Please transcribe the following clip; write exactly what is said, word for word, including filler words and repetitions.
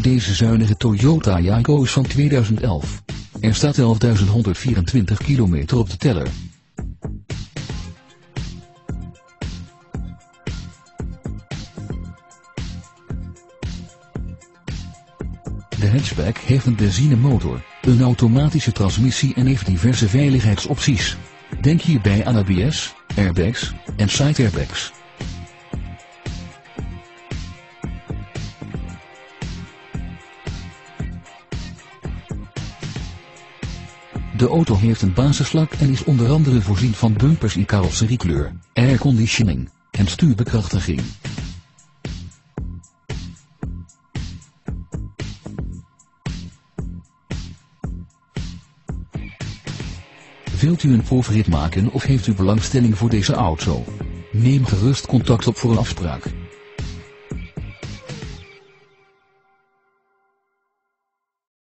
Deze zuinige Toyota Aygo is van tweeduizend elf. Er staat elfduizend honderdvierentwintig kilometer op de teller. De hatchback heeft een benzinemotor, een automatische transmissie en heeft diverse veiligheidsopties. Denk hierbij aan A B S, airbags en side airbags. De auto heeft een basislak en is onder andere voorzien van bumpers in carrosseriekleur, airconditioning en stuurbekrachtiging. Wilt u een proefrit maken of heeft u belangstelling voor deze auto? Neem gerust contact op voor een afspraak.